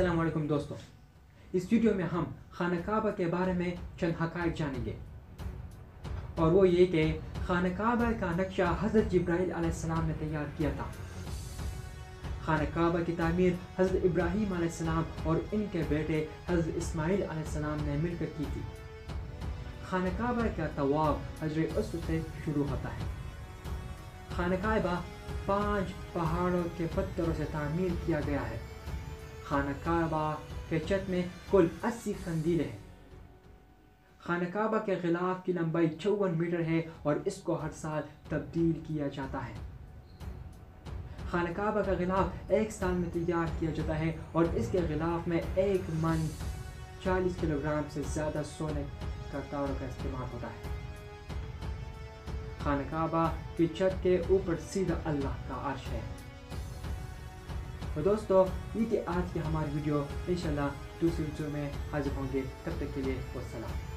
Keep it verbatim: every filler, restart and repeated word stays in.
السلام علیکم دوستوں، اس ویڈیو میں ہم خانہ کعبہ کے بارے میں چند حقائق جانیں گے، اور وہ یہ کہ خانہ کعبہ کا نقشہ حضرت جبرائیل علیہ السلام نے تیار کیا تھا۔ خانہ کعبہ کی تعمیر حضرت ابراہیم علیہ السلام اور ان کے بیٹے حضرت اسماعیل علیہ السلام نے مل کر کی تھی۔ خانہ کعبہ کا طواف حجر اسود سے شروع ہوتا ہے۔ خانہ کعبہ پانچ پہاڑوں کے پتھروں سے تعمیر کیا گیا ہے۔ خانہ کعبہ کے چھت میں کل اسی قندیلیں ہیں۔ خانہ کعبہ کے غلاف کی لمبائی چون میٹر ہے اور اس کو ہر سال تبدیل کیا جاتا ہے۔ خانہ کعبہ کا غلاف ایک سال میں تیار کیا جاتا ہے اور اس کے غلاف میں ایک من چالیس کلو گرام سے زیادہ سونے کا تاروں کا استعمال ہوتا ہے۔ خانہ کعبہ کی چھت کے اوپر سیدھا اللہ کا عرش ہے۔ تو دوستو، یہ تھی آج کی ہماری ویڈیو۔ انشاءاللہ دوسری ویڈیو میں حاضر ہوں گے، تب تک کے لیے والسلام۔